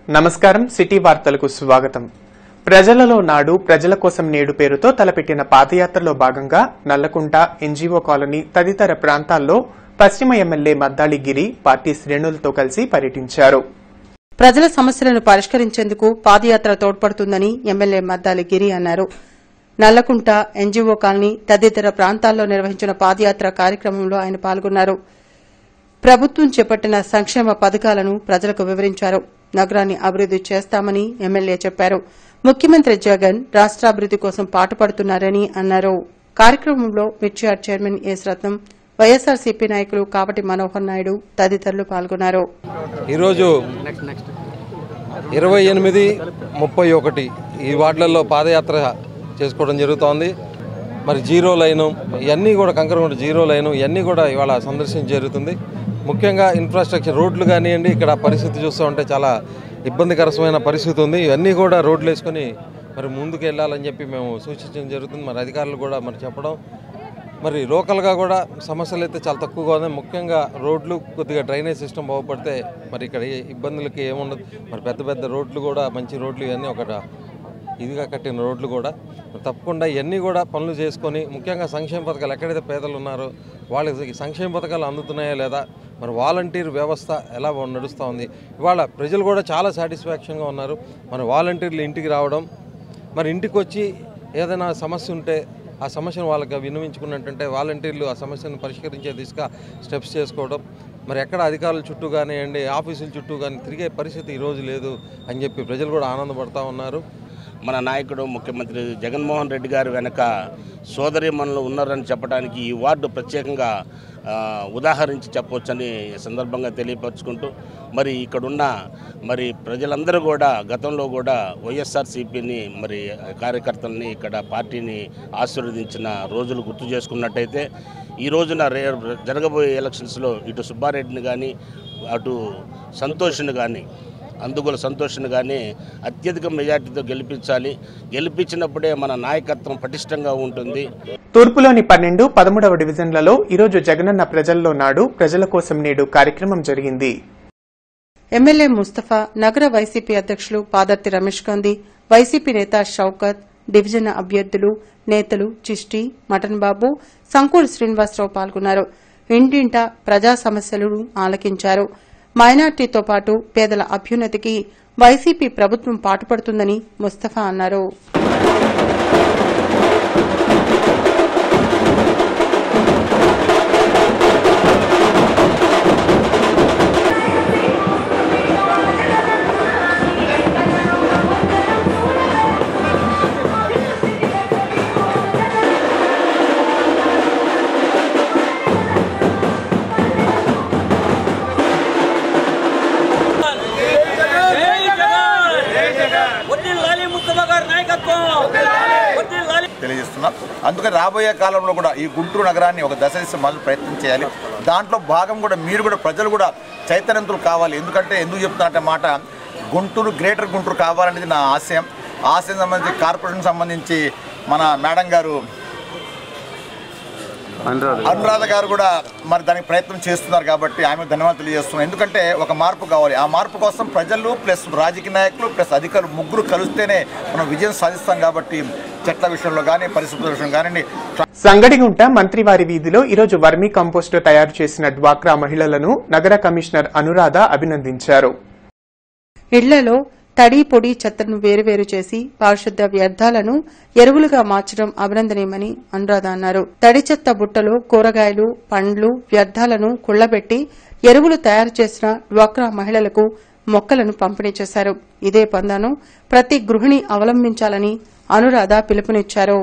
నమస్కారం సిటీ వార్తలకు స్వాగతం. ప్రజలలో నాడు ప్రజల కోసం నేడు పేరుతో తలపెట్టిన పాదయాత్రలో భాగంగా నల్లకుంట, ఎన్జీఓ కాలనీ తదితర ప్రాంతాల్లో పశ్చిమ ఎమ్మెల్యే మద్దాళి గిరి పార్టీ శ్రేణులతో కలిసి పర్యటించారు. ప్రజల సమస్యలను పరిష్కరించేందుకు పాదయాత్ర తోడ్పడుతుందని ఎమ్మెల్యే మద్దాళి గిరి అన్నారు. నల్లకుంట, ఎన్జీఓ కాలనీ తదితర ప్రాంతాల్లో నిర్వహించిన పాదయాత్ర కార్యక్రమంలో ఆయన పాల్గొన్నారు. ప్రభుత్వం చేపట్టిన సంక్షేమ పథకాలను ప్రజలకు వివరించారు. నగరాన్ని అభివృద్ది చేస్తామని ఎమ్మెల్యే చెప్పారు. ముఖ్యమంత్రి జగన్ రాష్ట్రాభివృద్ది కోసం పాటుపడుతున్నారని అన్నారు. కార్యక్రమంలో మిర్చియార్డ్ చైర్మన్ ఎస్ రత్నం, వైఎస్ఆర్సీపీ నాయకులు కావటి మనోహర్ నాయుడు తదితరులు పాల్గొన్నారు. ఈరోజు 28, 31 ఈ వార్డులలో పాదయాత్ర చేసుకోవడం జరుగుతోంది. మరి జీరో లైను ఇవన్నీ కూడా కంకరగుంట జీరో లైను ఇవన్నీ కూడా ఇవాళ సందర్శించ జరుగుతుంది. ముఖ్యంగా ఇన్ఫ్రాస్ట్రక్చర్ రోడ్లు కానివ్వండి, ఇక్కడ పరిస్థితి చూస్తూ ఉంటే చాలా ఇబ్బందికరమైన పరిస్థితి ఉంది. ఇవన్నీ కూడా రోడ్లు వేసుకొని మరి ముందుకు వెళ్ళాలని చెప్పి మేము సూచించడం జరుగుతుంది. మరి అధికారులు కూడా మరి చెప్పడం, మరి లోకల్గా కూడా సమస్యలు అయితే చాలా తక్కువగా ఉన్నాయి. ముఖ్యంగా రోడ్లు కొద్దిగా డ్రైనేజ్ సిస్టమ్ బాగుపడితే మరి ఇక్కడ ఇబ్బందులకి ఏముండదు. మరి పెద్ద పెద్ద రోడ్లు కూడా మంచి రోడ్లు ఇవన్నీ ఒక ఇదిగా కట్టిన రోడ్లు కూడా తప్పకుండా ఇవన్నీ కూడా పనులు చేసుకొని, ముఖ్యంగా సంక్షేమ పథకాలు ఎక్కడైతే పేదలు ఉన్నారో వాళ్ళకి సంక్షేమ పథకాలు అందుతున్నాయా లేదా, మరి వాలంటీర్ వ్యవస్థ ఎలా నడుస్తూ ఉంది. ఇవాళ ప్రజలు కూడా చాలా సాటిస్ఫాక్షన్గా ఉన్నారు. మరి వాలంటీర్లు ఇంటికి రావడం, మరి ఇంటికి వచ్చి ఏదైనా సమస్య ఉంటే ఆ సమస్యను వాళ్ళకి విన్నవించుకున్నట్టుంటే వాలంటీర్లు ఆ సమస్యను పరిష్కరించే దిశగా స్టెప్స్ చేసుకోవడం, మరి ఎక్కడ అధికారుల చుట్టూ కానివ్వండి, ఆఫీసుల చుట్టూ కానీ తిరిగే పరిస్థితి ఈరోజు లేదు అని చెప్పి ప్రజలు కూడా ఆనందపడుతూ ఉన్నారు. మన నాయకుడు ముఖ్యమంత్రి జగన్మోహన్ రెడ్డి గారు వెనక సోదరీమణులు ఉన్నారని చెప్పడానికి ఈ వార్డు ప్రత్యేకంగా ఉదాహరించి చెప్పవచ్చని సందర్భంగా తెలియపరుచుకుంటూ, మరి ఇక్కడున్న మరి ప్రజలందరూ కూడా గతంలో కూడా వైఎస్ఆర్సీపీని మరి కార్యకర్తల్ని ఇక్కడ పార్టీని ఆశీర్వదించిన రోజులు గుర్తు చేసుకున్నట్టయితే ఈ రోజున జరగబోయే ఎలక్షన్స్లో ఇటు సుబ్బారెడ్డిని కానీ అటు సంతోష్ని కానీ అందుగుల సంతోష్ని కానీ అత్యధిక మెజార్టీతో గెలిపించాలి. గెలిపించినప్పుడే మన నాయకత్వం పటిష్టంగా ఉంటుంది. తూర్పులోని 12, 13వ డివిజన్లలో ఈరోజు జగనన్న ప్రజల్లో నాడు ప్రజల కోసం నేడు కార్యక్రమం జరిగింది. ఎమ్మెల్యే ముస్తఫా, నగర వైసీపీ అధ్యక్షులు పాదర్తి రమేష్ గాంధీ, వైసీపీ నేత షౌకత్, డివిజన్ అభ్యర్థులు, నేతలు చిష్టి, మటన్ బాబు, సంకూరు శ్రీనివాసరావు పాల్గొన్నారు. ఇంటింటా ప్రజా సమస్యలను ఆలకించారు. మైనార్టీతో పాటు పేదల అభ్యున్నతికి వైసీపీ ప్రభుత్వం పాటుపడుతుందని ముస్తఫా అన్నారు. తెలియజేస్తున్నాం. అందుకని రాబోయే కాలంలో కూడా ఈ గుంటూరు నగరాన్ని ఒక దశ దిశ మొదలు ప్రయత్నం చేయాలి. దాంట్లో భాగం కూడా మీరు కూడా ప్రజలు కూడా చైతన్యవంతులు కావాలి. ఎందుకంటే ఎందుకు చెప్తున్నా మాట, గుంటూరు గ్రేటర్ గుంటూరు కావాలనేది నా ఆశయం. ఆశయం సంబంధించి కార్పొరేషన్ సంబంధించి మన మేడం గారు అనురాధ గారు కూడా మరి దానికి ప్రయత్నం చేస్తున్నారు. కాబట్టి ఆమె ధన్యవాదాలు తెలియజేస్తున్నాం. ఎందుకంటే ఒక మార్పు కావాలి. ఆ మార్పు కోసం ప్రజలు ప్లస్ రాజకీయ నాయకులు ప్లస్ అధికారులు ముగ్గురు కలిస్తేనే మనం విజయం సాధిస్తాం. కాబట్టి చెట్ల విషయంలో కానీ పరిశుభ్రత విషయం కానీ. సంగడిగుంట మంత్రివారి వీధిలో ఈరోజు వర్మీ కంపోస్టు తయారు చేసిన డ్వాక్రా మహిళలను నగర కమిషనర్ అనురాధ అభినందించారు. ఇళ్లలో తడి పొడి చెత్తను వేరువేరు చేసి పారిశుద్ధ్య వ్యర్థాలను ఎరువులుగా మార్చడం అభినందనీయమని అనురాధ అన్నారు. తడి చెత్త బుట్టలో కూరగాయలు, పండ్లు వ్యర్థాలను కుళ్లబెట్టి ఎరువులు తయారు చేసిన డ్వాక్రా మహిళలకు మొక్కలను పంపిణీ చేశారు. ఇదే పందాను ప్రతి గృహిణి అవలంబించాలని అనురాధ పిలుపునిచ్చారు.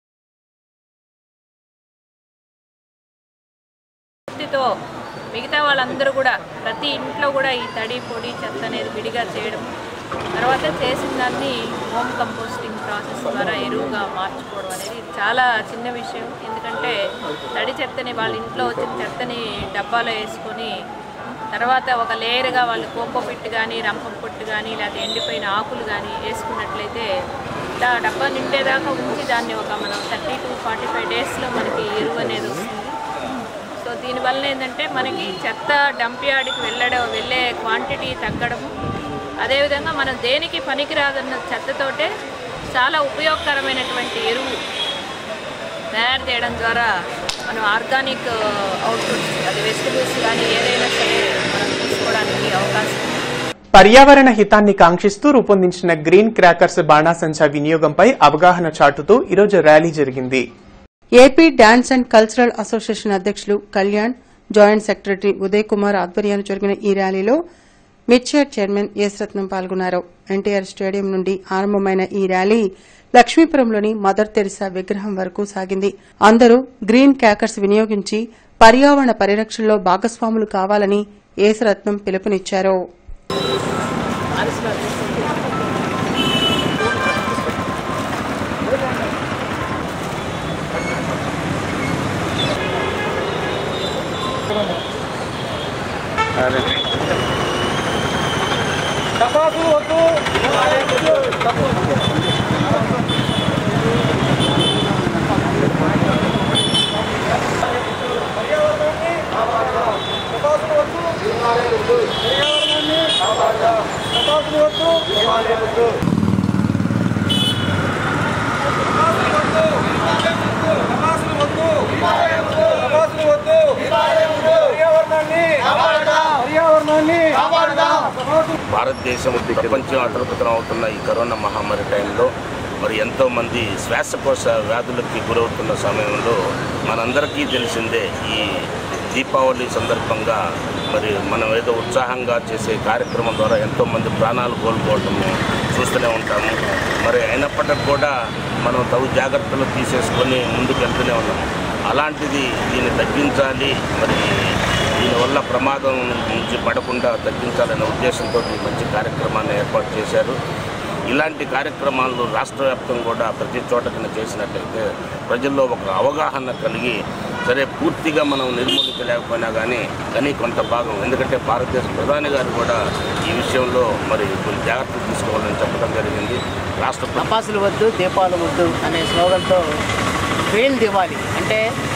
మిగతా వాళ్ళందరూ కూడా ప్రతి ఇంట్లో కూడా ఈ తడి పొడి చెత్త అనేది విడిగా చేయడం, తర్వాత చేసిన దాన్ని హోమ్ కంపోస్టింగ్ ప్రాసెస్ ద్వారా ఎరువుగా మార్చుకోవడం అనేది చాలా చిన్న విషయం. ఎందుకంటే తడి చెత్తని వాళ్ళ ఇంట్లో వచ్చిన చెత్తని డబ్బాలో వేసుకొని తర్వాత ఒక లేయర్గా వాళ్ళు కోకో పిట్ కానీ, రంపం పొట్టు కానీ, లేకపోతే ఎండిపోయిన ఆకులు కానీ వేసుకున్నట్లయితే ఇలా డబ్బా నిండేదాకా ఉంచి దాన్ని ఒక మనం 30 to 45 డేస్లో మనకి ఎరువు అనేది వస్తుంది. సో దీనివల్ల ఏంటంటే మనకి చెత్త డంప్ యార్డ్కి వెళ్ళే క్వాంటిటీ తగ్గడము, అదేవిధంగా మనం దేనికి పనికిరాదన్న చెత్తతోటే చాలా ఉపయోగకరమైనటువంటి ఎరువు తయారు చేయడం ద్వారా మనం ఆర్గానిక్ అవుట్పుట్స్, అది వెజిటబుల్స్ కానీ ఏదైనా సరే మనం తీసుకోవడానికి అవకాశం ఉంది. పర్యావరణ హితాన్ని కాంక్షిస్తూ రూపొందించిన గ్రీన్ క్రాకర్స్ బాణాసంచా వినియోగంపై అవగాహన చాటుతూ ఈరోజు ర్యాలీ జరిగింది. AP dance and cultural association అధ్యక్షులు కళ్యాణ్, జాయింట్ సెక్రటరీ ఉదయ్ కుమార్ ఆధ్వర్యాన్ని జరిగిన ఈ ర్యాలీలో మిడ్షెడ్ చైర్మన్ ఎస్ రత్నం పాల్గొన్నారు. ఎన్టీఆర్ స్టేడియం నుండి ఆరంభమైన ఈ ర్యాలీ లక్ష్మీపురంలోని మదర్ తెరిసా విగ్రహం వరకు సాగింది. అందరూ గ్రీన్ క్రాకర్స్ వినియోగించి పర్యావరణ పరిరక్షణలో భాగస్వాములు కావాలని ఎస్ రత్నం పిలుపునిచ్చారు. భారతదేశం ప్రపంచం అతృప్తం అవుతున్న ఈ కరోనా మహమ్మారి టైంలో మరి ఎంతోమంది శ్వాసకోశ వ్యాధులకి గురవుతున్న సమయంలో మనందరికీ తెలిసిందే ఈ దీపావళి సందర్భంగా మరి మనం ఏదో ఉత్సాహంగా చేసే కార్యక్రమం ద్వారా ఎంతోమంది ప్రాణాలు కోల్పోవటము చూస్తూనే ఉంటాము. మరి అయినప్పటికీ కూడా మనం తగు జాగ్రత్తలు తీసేసుకొని ముందుకు వెళ్తూనే ఉన్నాము. అలాంటిది దీన్ని తగ్గించాలి, మరి దీనివల్ల ప్రమాదం నుంచి పడకుండా తగ్గించాలనే ఉద్దేశంతో ఈ మంచి కార్యక్రమాన్ని ఏర్పాటు చేశారు. ఇలాంటి కార్యక్రమాలు రాష్ట్ర వ్యాప్తంగా కూడా ప్రతి చోటకిన చేసినట్లయితే ప్రజల్లో ఒక అవగాహన కలిగి, సరే పూర్తిగా మనం నిర్మూలించలేకపోయినా కానీ కొంత భాగం, ఎందుకంటే భారతదేశ ప్రధాని గారు కూడా ఈ విషయంలో మరి కొన్ని జాగ్రత్తలు తీసుకోవాలని చెప్పడం జరిగింది. రాష్ట్ర టపాసులు వద్దు దీపాలు వద్దు అనే స్లోగన్తో గ్రీన్ దివాళీ అంటే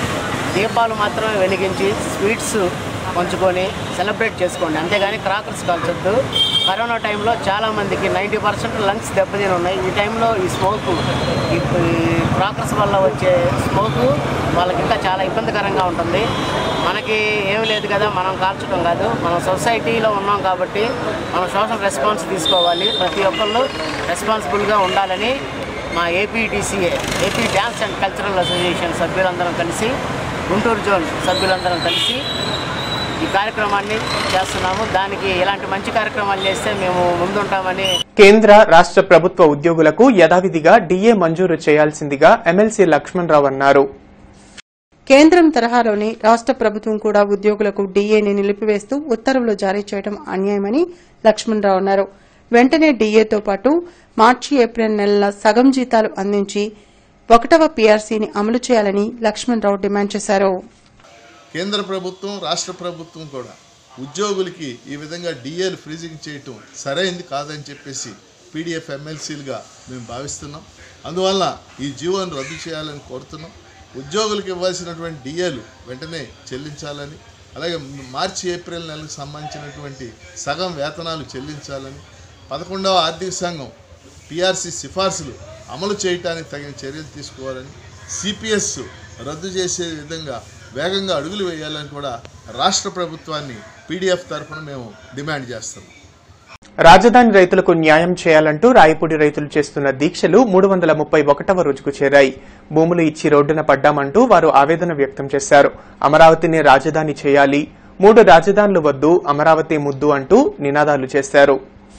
దీపాలు మాత్రమే వెలిగించి స్వీట్స్ పంచుకొని సెలబ్రేట్ చేసుకోండి, అంతేగాని క్రాకర్స్ కాల్చొద్దు. కరోనా టైంలో చాలామందికి 90% లంగ్స్ దెబ్బతిని ఉన్నాయి. ఈ టైంలో ఈ స్మోకు, ఈ క్రాకర్స్ వల్ల వచ్చే స్మోకు వాళ్ళకి ఇంకా చాలా ఇబ్బందికరంగా ఉంటుంది. మనకి ఏమి లేదు కదా, మనం కాల్చడం కాదు, మనం సొసైటీలో ఉన్నాం కాబట్టి మనం సోషల్ రెస్పాన్స్ తీసుకోవాలి. ప్రతి ఒక్కళ్ళు రెస్పాన్సిబుల్గా ఉండాలని మా APDCA, AP dance and cultural association సభ్యులందరం కలిసి, గుంటూరు జోన్ సభ్యులందరం కలిసి ఈ కార్యక్రమాన్ని చేస్తున్నాము. దానికి ఇలాంటి మంచి కార్యక్రమాలు చేస్తే మేము ముందుంటామని. కేంద్ర రాష్ట్ర ప్రభుత్వ ఉద్యోగులకు యథావిధిగా డీఏ మంజూరు చేయాల్సిందిగా ఎమ్మెల్సీ లక్ష్మణరావు అన్నారు. కేంద్రం తరహాలోనే రాష్ట్ర ప్రభుత్వం కూడా ఉద్యోగులకు డీఏని నిలిపివేస్తూ ఉత్తర్వులు జారీ చేయడం అన్యాయమని లక్ష్మణరావు అన్నారు. వెంటనే డీఏతో పాటు మార్చి, ఏప్రిల్ నెలల సగం జీతాలు అందించి 1వ పీఆర్సీని అమలు చేయాలని లక్ష్మణరావు డిమాండ్ చేశారు. కేంద్ర ప్రభుత్వం, రాష్ట్ర ప్రభుత్వం కూడా ఉద్యోగులకి ఈ విధంగా డీఏలు ఫ్రీజింగ్ చేయటం సరైంది కాదని చెప్పేసి పీడీఎఫ్ ఎమ్మెల్సీలుగా మేము భావిస్తున్నాం. అందువల్ల ఈ జీవోను రద్దు చేయాలని కోరుతున్నాం. ఉద్యోగులకు ఇవ్వాల్సినటువంటి డీఏలు వెంటనే చెల్లించాలని, అలాగే మార్చి, ఏప్రిల్ నెలకు సంబంధించినటువంటి సగం వేతనాలు చెల్లించాలని, 11వ ఆర్థిక సంఘం పీఆర్సీ సిఫార్సులు అమలు చేయడానికి తగిన చర్యలు తీసుకోవాలని, సిపిఎస్ రద్దు చేసే విధంగా వేగంగా అడుగులు వేయాలని కూడా రాష్ట్ర ప్రభుత్వాన్ని పీడీఎఫ్ తరఫున మేము డిమాండ్ చేస్తున్నాం. రాజధాని రైతులకు న్యాయం చేయాలంటూ రాయపూడి రైతులు చేస్తున్న దీక్షలు 331వ రోజుకు చేరాయి. భూములు ఇచ్చి రోడ్డున పడ్డామంటూ వారు ఆవేదన వ్యక్తం చేశారు. అమరావతిని రాజధాని చేయాలి, 3 రాజధానులు వద్దు, అమరావతి ముద్దు అంటూ నినాదాలు చేశారు.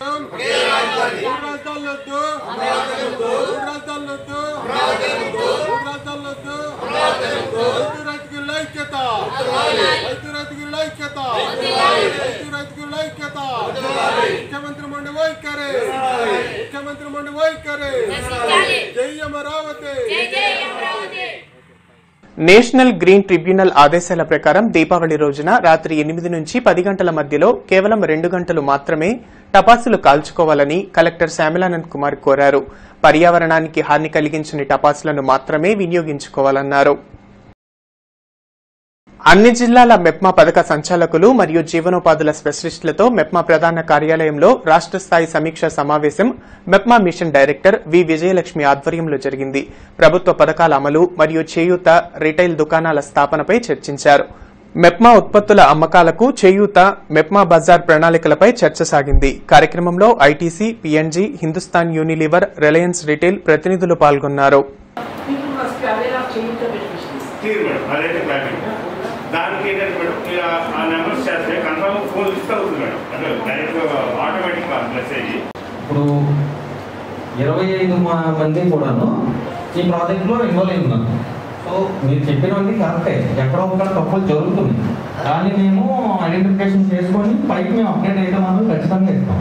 నేషనల్ గ్రీన్ ట్రిబ్యునల్ ఆదేశాల ప్రకారం దీపావళి రోజున రాత్రి 8 నుంచి 10 గంటల మధ్యలో కేవలం 2 గంటలు మాత్రమే టపాసులు కాల్చుకోవాలని కలెక్టర్ శ్యామలానంద్ కుమార్ కోరారు. పర్యావరణానికి హాని కలిగించని టపాసులను మాత్రమే వినియోగించుకోవాలన్నారు. అన్ని జిల్లాల మెప్మా పథక సంచాలకులు మరియు జీవనోపాధుల స్పెషలిస్టులతో మెప్మా ప్రధాన కార్యాలయంలో రాష్ట్ర స్థాయి సమీక్షా సమావేశం MEPMA mission director V Vijayalakshmi ఆధ్వర్యంలో జరిగింది. ప్రభుత్వ పథకాల అమలు మరియు చేయూత రిటైల్ దుకాణాల స్థాపనపై చర్చించారు. మెప్మా ఉత్పత్తుల అమ్మకాలకు చేయూత మెప్మా బజార్ ప్రణాళికలపై చర్చ సాగింది. కార్యక్రమంలో ITC, PNG, Hindustan Unilever, Reliance retail ప్రతినిధులు పాల్గొన్నారు. దానికి ఏంటంటే మేడం ఆ నెంబర్స్ చేస్తే కన్ఫర్మ్ ఫోన్ లిస్ట్ అవుతుంది మేడం, అంటే డైరెక్ట్ ఆటోమేటిక్ మెసేజ్. ఇప్పుడు 25 మంది కూడాను ఈ ప్రాజెక్ట్లో ఇన్వాల్వ్ అయి ఉన్నారు. సో మీరు చెప్పినవన్నీ కరెక్టే, ఎక్కడో ఒకక్కడ తప్పులు జరుగుతుంది. దాన్ని మేము ఐడెంటిఫికేషన్ చేసుకొని పైకి మేము అప్డేట్ అయితే మనం ఖచ్చితంగా ఇస్తాం.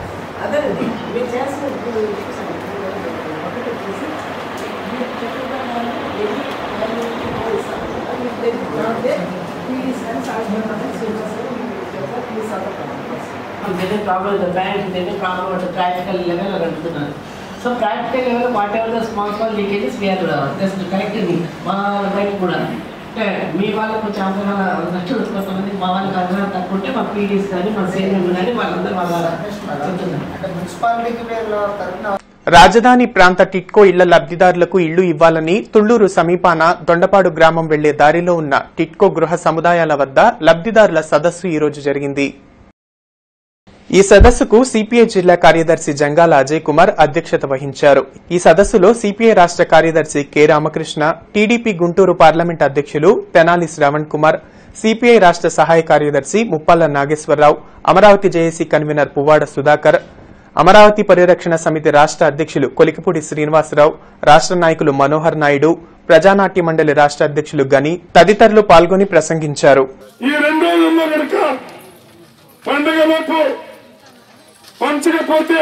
So practical level, whatever the small leakages, we are just correcting it. Right కూడా మీ వాళ్ళకు కొంచెం అవగాహన ఉన్నట్టు కొంతమంది మా వాళ్ళకి అవగాహన తక్కువ ఉంటే మా పీడీస్ కానీ మా సేమ్ కానీ వాళ్ళందరూ మున్సిపాలిటీకి రాజధాని ప్రాంత టిట్కో ఇళ్ల లబ్దిదారులకు ఇళ్లు ఇవ్వాలని తుళ్లూరు సమీపాన దొండపాడు గ్రామం వెళ్లే దారిలో ఉన్న టిట్కో గృహ సముదాయాల వద్ద లబ్దిదారుల సదస్సు ఈ రోజు జరిగింది. ఈ సదస్సుకు సిపిఐ జిల్లా కార్యదర్శి జంగాల అజయ్ కుమార్ అధ్యక్షత వహించారు. ఈ సదస్సులో సిపిఐ రాష్ట్ర కార్యదర్శి K Ramakrishna, TDP Guntur parliament అధ్యక్షులు తెనాలి శ్రవణ్ కుమార్, సిపిఐ రాష్ట్ర సహాయ కార్యదర్శి ముప్పాళ్ల నాగేశ్వరరావు, అమరావతి జేఏసీ కన్వీనర్ పువ్వాడ సుధాకర్, అమరావతి పరిరక్షణ సమితి రాష్ట్ర అధ్యక్షులు కొలికిపూడి శ్రీనివాసరావు, రాష్ట్ర నాయకులు మనోహర్ నాయుడు, ప్రజానాట్య మండలి రాష్ట్ర అధ్యక్షులు గని తదితరులు పాల్గొని ప్రసంగించారు. పంచకపోతే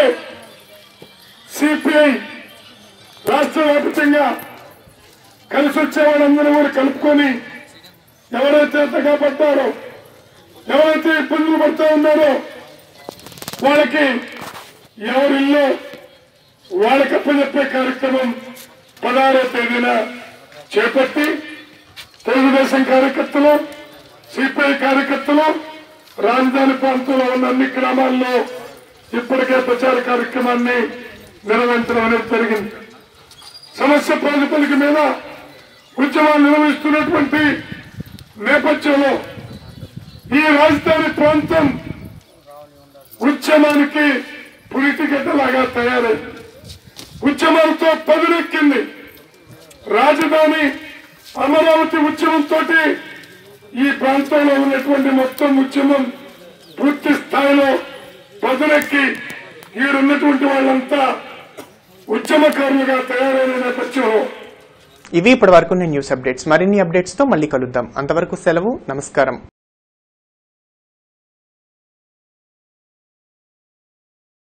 సిపిఐ రాష్ట్ర వ్యాప్తంగా కలిసి వచ్చే వాళ్ళందరూ కూడా కలుపుకొని ఎవరైతే తగ్గపడ్డారో, ఎవరైతే ఇబ్బందులు పడుతూ ఉన్నారో వాళ్ళకి ఎవరిల్లో వాళ్ళకి అప్పచెప్పే కార్యక్రమం 16వ తేదీన చేపట్టి తెలుగుదేశం కార్యకర్తలు, సిపిఐ కార్యకర్తలు రాజధాని ప్రాంతంలో ఉన్న అన్ని గ్రామాల్లో ఇప్పటికే ప్రచార కార్యక్రమాన్ని నిర్వహించడం అనేది జరిగింది. సమస్య ప్రాతిపదిక మీద ఉద్యమాలు నిర్వహిస్తున్నటువంటి నేపథ్యంలో ఈ రాజధాని ప్రాంతం ఉద్యమానికి పురిటిగడ్డలాగా తయారైంది. ఉద్యమాలతో పదునెక్కింది. రాజధాని అమరావతి ఉద్యమంతో ఈ ప్రాంతంలో ఉన్నటువంటి మొత్తం ఉద్యమం పూర్తి స్థాయిలో పదునెక్కి ఈడున్నటువంటి వాళ్ళంతా ఉద్యమకారులుగా తయారైన నేపథ్యంలో ఇవి ఇప్పటి వరకు న్యూస్ అప్డేట్స్. మరిన్ని అప్డేట్స్ తో మళ్ళీ కలుద్దాం. అంతవరకు సెలవు. నమస్కారం.